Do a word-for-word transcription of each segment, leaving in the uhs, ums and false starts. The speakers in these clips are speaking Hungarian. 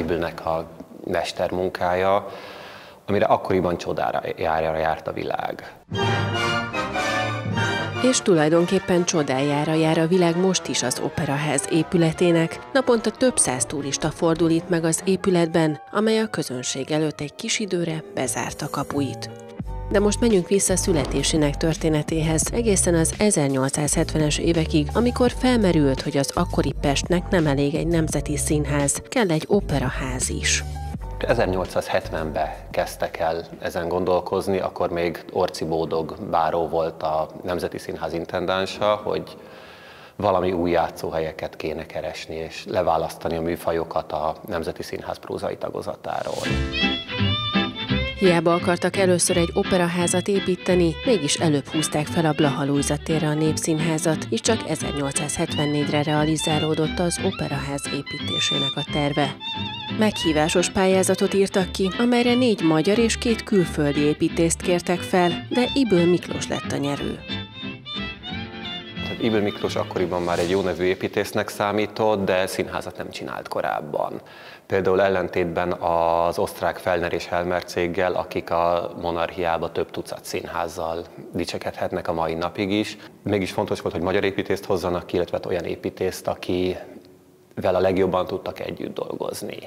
Schäuble-nek a mestermunkája, amire akkoriban csodára járt a világ. És tulajdonképpen csodájára jár a világ most is az Operaház épületének. Naponta több száz turista fordul itt meg az épületben, amely a közönség előtt egy kis időre bezárta kapuit. De most menjünk vissza születésének történetéhez, egészen az ezernyolcszázhetvenes évekig, amikor felmerült, hogy az akkori Pestnek nem elég egy nemzeti színház, kell egy operaház is. ezernyolcszázhetvenben kezdtek el ezen gondolkozni, akkor még Orczy Bódog báró volt a Nemzeti Színház intendánsa, hogy valami új játszóhelyeket kéne keresni, és leválasztani a műfajokat a Nemzeti Színház prózai tagozatáról. Hiába akartak először egy operaházat építeni, mégis előbb húzták fel a Blaha Lujza térre a Népszínházat, és csak ezernyolcszázhetvennégyre realizálódott az Operaház építésének a terve. Meghívásos pályázatot írtak ki, amelyre négy magyar és két külföldi építészt kértek fel, de Ybl Miklós lett a nyerő. Ybl Miklós akkoriban már egy jó nevű építésznek számított, de színházat nem csinált korábban. Például ellentétben az osztrák Fellner és Helmer céggel, akik a monarchiába több tucat színházzal dicsekedhetnek a mai napig is. Mégis fontos volt, hogy magyar építészt hozzanak ki, illetve olyan építészt, akivel a legjobban tudtak együtt dolgozni.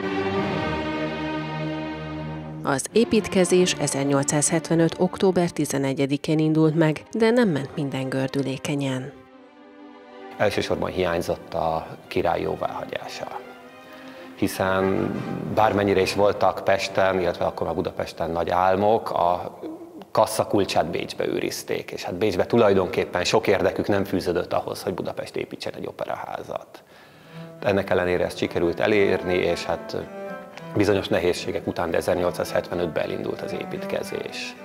Az építkezés ezernyolcszázhetvenöt október tizenegyedikén indult meg, de nem ment minden gördülékenyen. Elsősorban hiányzott a király jóváhagyása. Hiszen bármennyire is voltak Pesten, illetve akkor már Budapesten nagy álmok, a kassa kulcsát Bécsbe őrizték, és hát Bécsbe tulajdonképpen sok érdekük nem fűződött ahhoz, hogy Budapest építsen egy operaházat. Ennek ellenére ezt sikerült elérni, és hát bizonyos nehézségek után, de ezernyolcszázhetvenötben elindult az építkezés.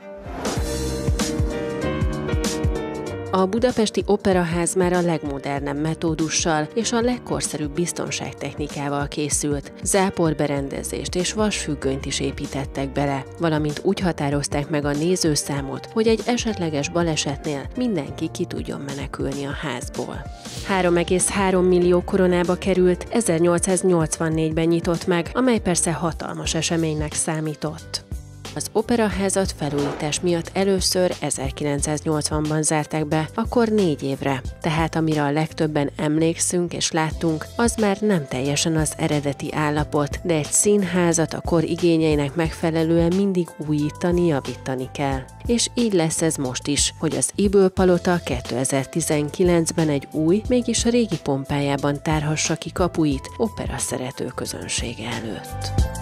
A budapesti operaház már a legmodernebb metódussal és a legkorszerűbb biztonságtechnikával készült. Záporberendezést és vasfüggönyt is építettek bele, valamint úgy határozták meg a nézőszámot, hogy egy esetleges balesetnél mindenki ki tudjon menekülni a házból. három egész három millió koronába került, ezernyolcszáznyolcvannégyben nyitott meg, amely persze hatalmas eseménynek számított. Az operaházat felújítás miatt először ezerkilencszáznyolcvanban zárták be, akkor négy évre, tehát amire a legtöbben emlékszünk és láttunk, az már nem teljesen az eredeti állapot, de egy színházat a kor igényeinek megfelelően mindig újítani, javítani kell. És így lesz ez most is, hogy az Ybl Palota kétezer-tizenkilencben egy új, mégis a régi pompájában tárhassa ki kapuit opera szerető közönsége előtt.